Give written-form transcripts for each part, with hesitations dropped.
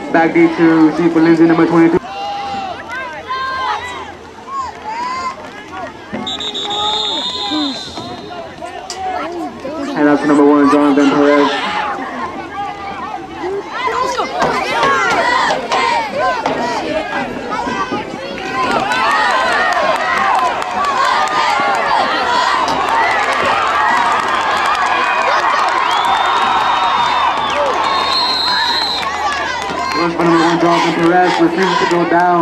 Back D to see for Lindsay, number 22. And that's number 1, Jonathan Perez. Runs for number 1, Jonathan Perez, refuses to go down.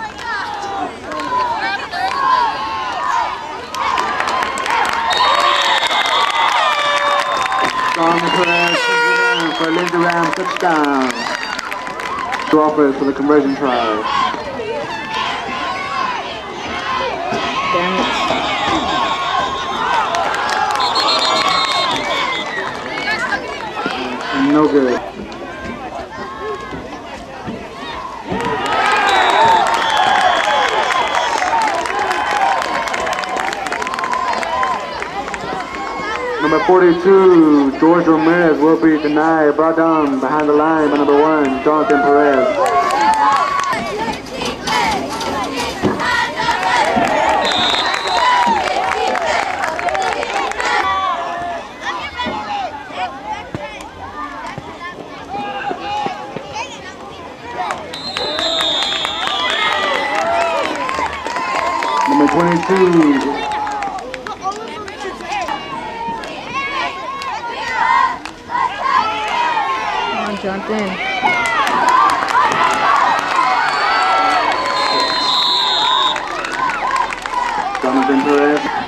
Jonathan Perez for Lindsay Ram, touchdown. Two offers for the conversion try. Damn it. No good. Number 42, George Ramirez will be denied, brought down behind the line by number 1, Jonathan Perez. Number 22. Jumped in. Jonathan Perez.